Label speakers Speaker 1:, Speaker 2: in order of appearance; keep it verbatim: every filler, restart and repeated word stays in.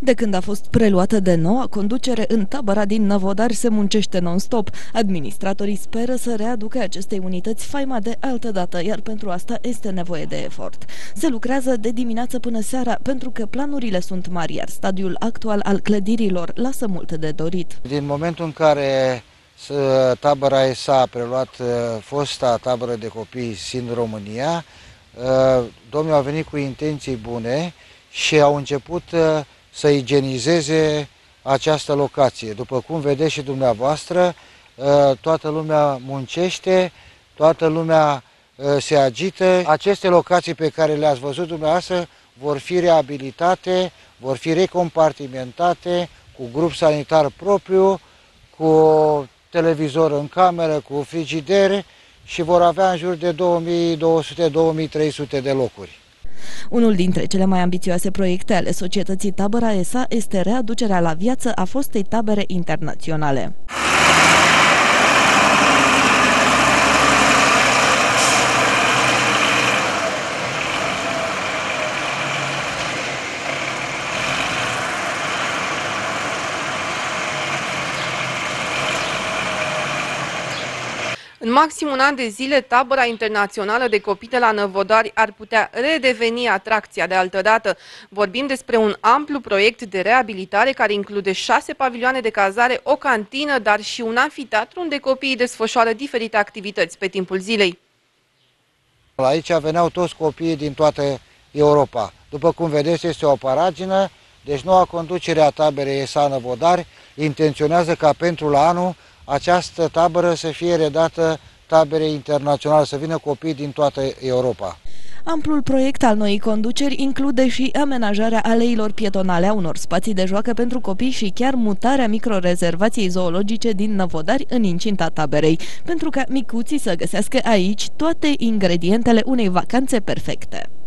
Speaker 1: De când a fost preluată de noua conducere în tabăra din Năvodari se muncește non-stop. Administratorii speră să readucă acestei unități faima de altă dată, iar pentru asta este nevoie de efort. Se lucrează de dimineață până seara pentru că planurile sunt mari, iar stadiul actual al clădirilor lasă multe de dorit.
Speaker 2: Din momentul în care tabăra E S A a preluat fosta tabără de copii S I N România, domnul a venit cu intenții bune și au început să igienizeze această locație. După cum vedeți și dumneavoastră, toată lumea muncește, toată lumea se agită. Aceste locații pe care le-ați văzut dumneavoastră vor fi reabilitate, vor fi recompartimentate cu grup sanitar propriu, cu televizor în cameră, cu frigidere și vor avea în jur de două mii două sute - două mii trei sute de locuri.
Speaker 1: Unul dintre cele mai ambițioase proiecte ale societății Tabăra E S A este readucerea la viață a fostei tabere internaționale.
Speaker 3: În maxim un an de zile, tabăra internațională de copii de la Năvodari ar putea redeveni atracția de altădată. Vorbim despre un amplu proiect de reabilitare care include șase pavilioane de cazare, o cantină, dar și un anfiteatru unde copiii desfășoară diferite activități pe timpul zilei.
Speaker 2: Aici veneau toți copiii din toată Europa. După cum vedeți, este o paragină, deci noua conducere a taberei E S A Năvodari intenționează ca pentru la anul această tabără să fie redată taberei internaționale, să vină copii din toată Europa.
Speaker 1: Amplul proiect al noii conduceri include și amenajarea aleilor pietonale, a unor spații de joacă pentru copii și chiar mutarea microrezervației zoologice din Năvodari în incinta taberei, pentru ca micuții să găsească aici toate ingredientele unei vacanțe perfecte.